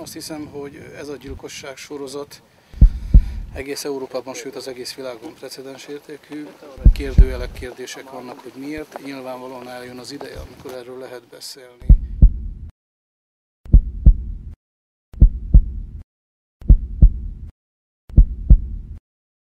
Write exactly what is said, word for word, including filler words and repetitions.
Azt hiszem, hogy ez a gyilkosság sorozat egész Európában, sőt az egész világon precedens értékű. Kérdőjelek, kérdések vannak, hogy miért. Nyilvánvalóan eljön az ideje, amikor erről lehet beszélni.